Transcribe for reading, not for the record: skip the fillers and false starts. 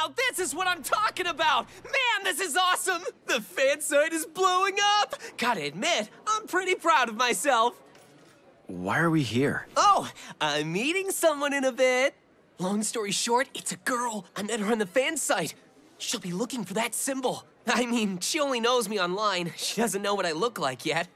Now this is what I'm talking about! Man, this is awesome! The fan site is blowing up! Gotta admit, I'm pretty proud of myself. Why are we here? Oh, I'm meeting someone in a bit. Long story short, it's a girl. I met her on the fan site. She'll be looking for that symbol. I mean, she only knows me online. She doesn't know what I look like yet.